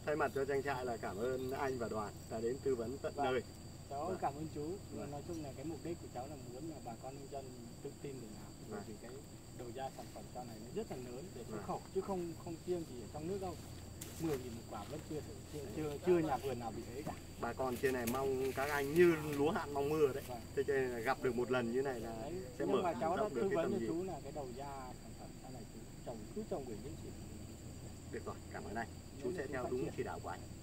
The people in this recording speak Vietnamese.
Thay mặt cho trang trại là cảm ơn anh và Đoàn đã đến tư vấn tận nơi. Cháu cảm ơn chú. Nói chung là cái mục đích của cháu là muốn là bà con nông dân tự tin để làm, bởi vì cái đầu ra sản phẩm sau này nó rất là lớn để xuất khẩu, chứ không riêng gì ở trong nước đâu. 10.000 một quả vẫn chưa nhà vườn nào bị ấy cả. Bà con trên này mong các anh như lúa hạn mong mưa đấy. Thế cho nên là gặp được một lần như này là sẽ mở Nhưng mà cháu đã rộng được tư cái vấn tầm cho nhìn. chú là cái đầu ra sản phẩm sau này chú cứ trồng 7 miếng chỉ. Được rồi, cảm ơn anh. Chú sẽ theo đúng chỉ đạo của anh.